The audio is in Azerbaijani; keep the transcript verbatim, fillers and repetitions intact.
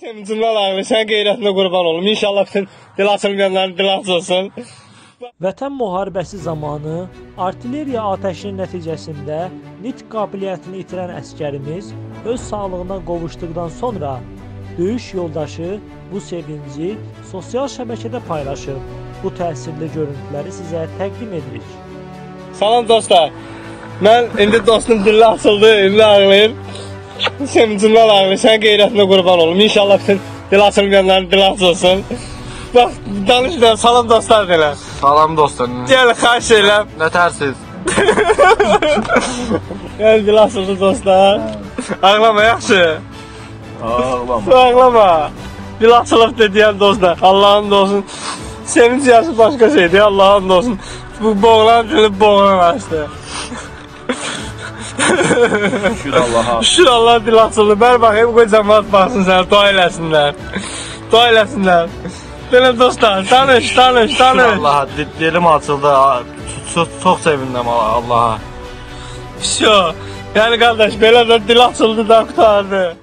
Sevincimdən ağrı, sən qeyrətinə qurban olum. İnşallah bütün dil açılmayanların dil açılsın. Vətən müharibəsi zamanı artilleriya atəşinin nəticəsində nitq qabiliyyətini itirən əsgərimiz öz sağlığına qovuşduqdan sonra döyüş yoldaşı bu sevinci sosial şəbəkədə paylaşıb. Bu təsirli görüntüləri sizə təqdim edirik. Salam dostlar. Mən indi dostum dilli açıldı, indi ağlayır. Sevincimdən ağrı, sən qeyrətinə qurban olum. İnşallah bütün dil açılmayanların dil açılsın. Bax, danışmıyorum, salam dostlar deyiləm. Salam dostlar. Gəl, xahiş edirəm. Nə tərsiz? Gəl, dil açıldı dostlar. Ağlama, yaxşı. Ağlama. Ağlama. Dil açılıb deyən dostlar. Allah'ın olsun. Sevinç yaşı başqa şeydir, Allah'ın olsun. Bu boğulan dilini boğulan açtı. Şükür Allah'a. Şükür Allah dil açıldı. Bər baxayım, qoy cəmaat baxsın sənə, dua eləsinlər. Dua eləsinlər. Belə dostlar, tanış, tanış, tanış. Şükür Allah'a, dilim açıldı. Çox, çox sevindim Allah'a. Şo, yəni qardaş, belə də dil açıldı da qutardı.